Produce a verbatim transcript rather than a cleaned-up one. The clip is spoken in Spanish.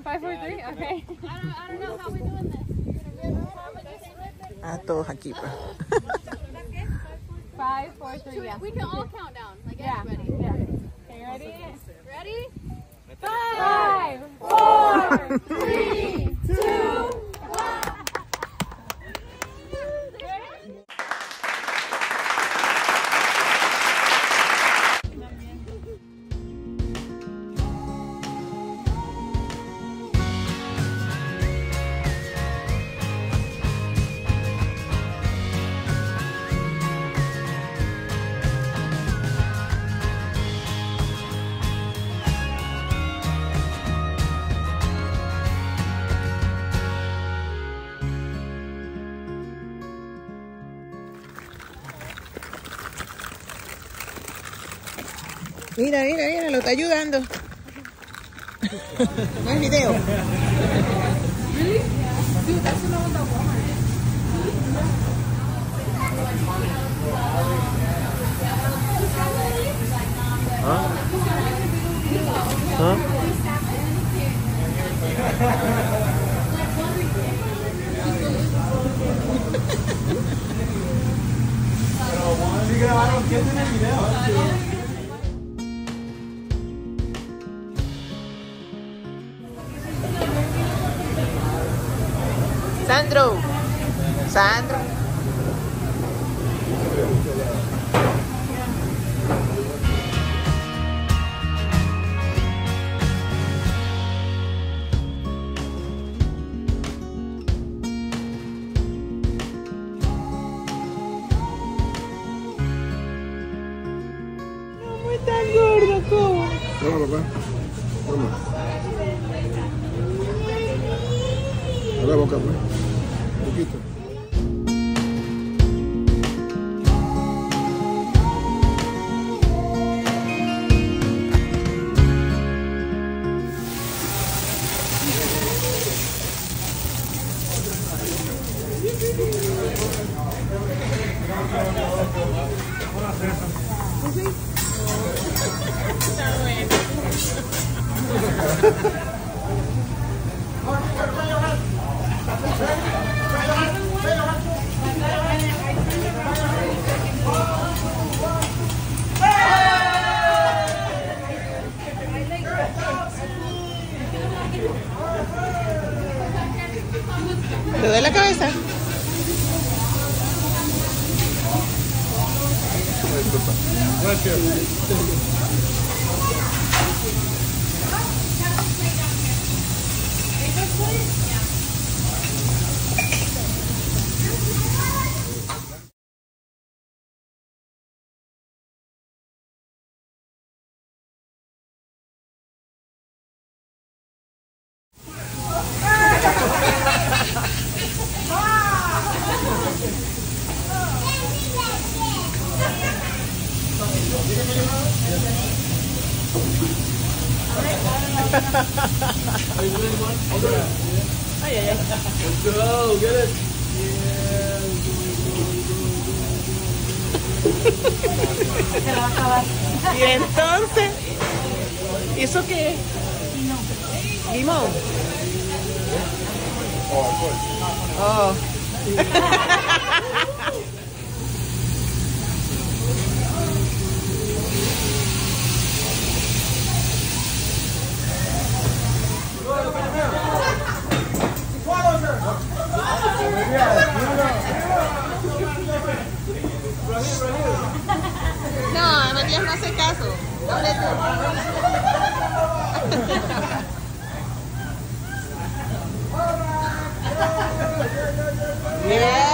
Five, four, three. Okay. I don't, I don't know how we doing this. Ah, todos aquí, pues. Five, four, three. Yeah. We can all count down, like yeah. everybody. Yeah. Okay, ready? Ready? Five, four, three, two, one. Mira, mira, mira, lo está ayudando. No es video. Really? Dude, that's the one that Walmart. Huh? Huh? Sandro. Sandro. No, muy tan gordo, ¿cómo? Toma, papá. Toma. A la boca, pues. Un poquito. ¿Te duele la cabeza? Ay, ay, ay. Let's go, get it. Y entonces, ¿eso qué es? Limón. Oh. No, Matías no hace caso. Hable tú. Yeah.